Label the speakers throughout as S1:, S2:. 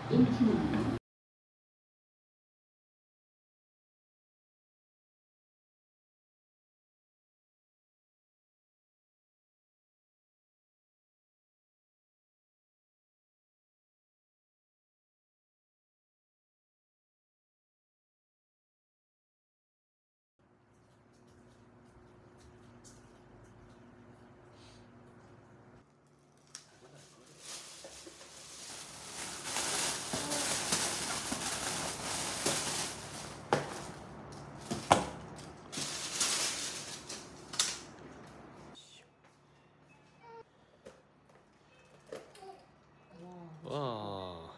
S1: 와.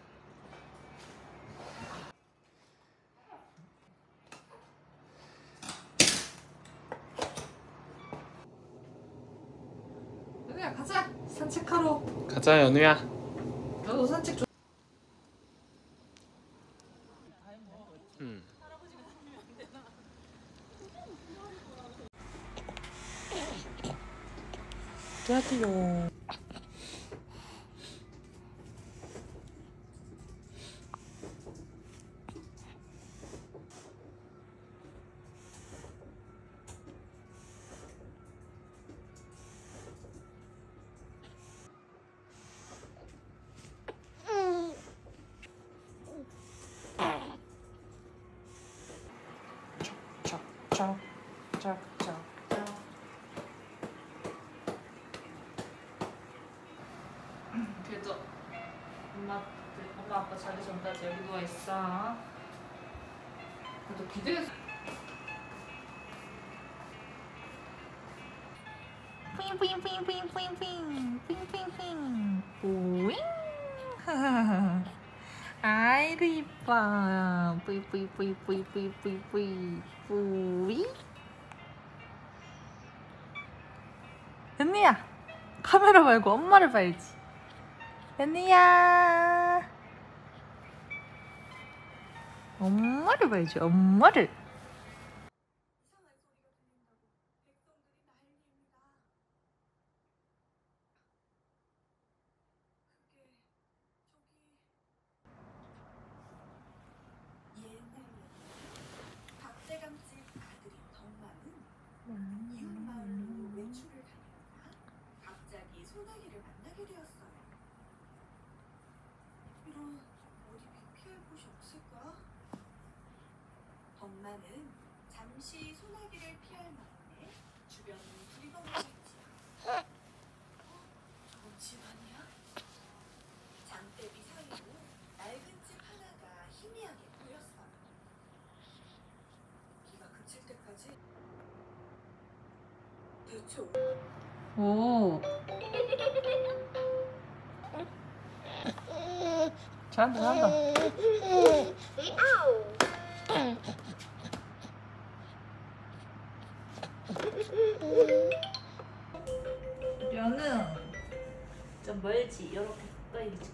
S2: 연우야 가자. 산책하러.
S1: 가자 연우야.
S2: 너도 산책 좀.
S3: 야지요. 짝짝짝짝짝.
S2: 그래도 엄마 아빠 자기 전까지 여기 누워 있어. 그래도 기대해서.
S3: 삥삥삥삥삥삥삥삥삥삥 뿌잉. 아이고 이뻐. 뿌이뿌이뿌이뿌이뿌이뿌이 뿌잉. 연니야 카메라 말고 엄마를 봐야지. 연니야 엄마를 봐야지. 엄마를.
S4: 박대감집 아들인 덕만은 이웃 마을로 외출을 다니다가 갑자기 소나기를 만나게 되었어요. 이런 어디 피할 곳이 없을까? 덕만은 잠시 소나기를 피할 마음에 주변을 두리번거렸지요. 저건 집 아니야? 장대비 사이로 낡은 집 하나가 희미하게 보였어요. 비가 그칠 때까지 대체
S2: 오.
S3: 잘한다 잘한다.
S2: 연우 좀 멀지. 이렇게 가까이 줄게.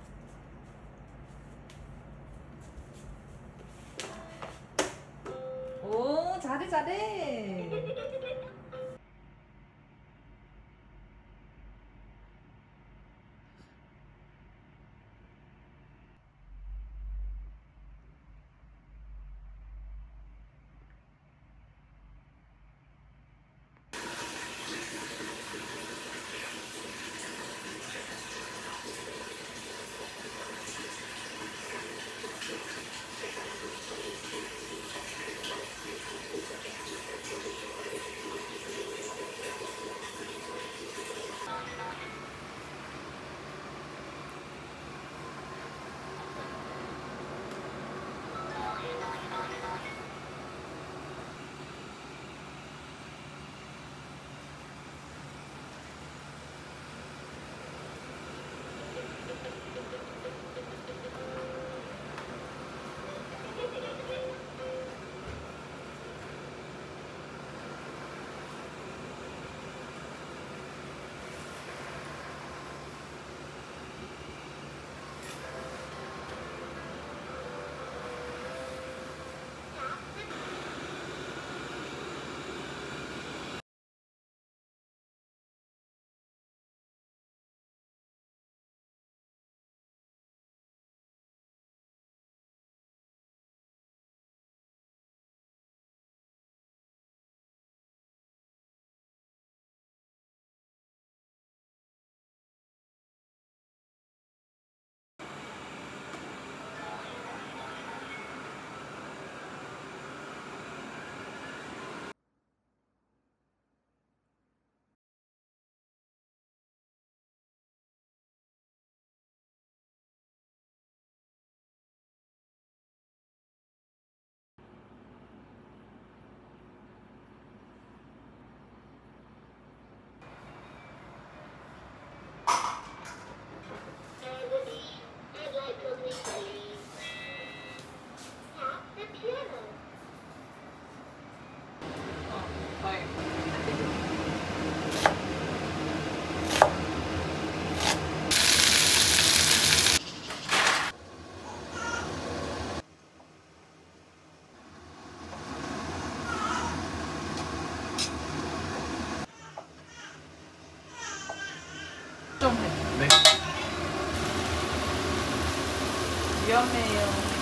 S2: 오 잘해.
S3: 위험해요.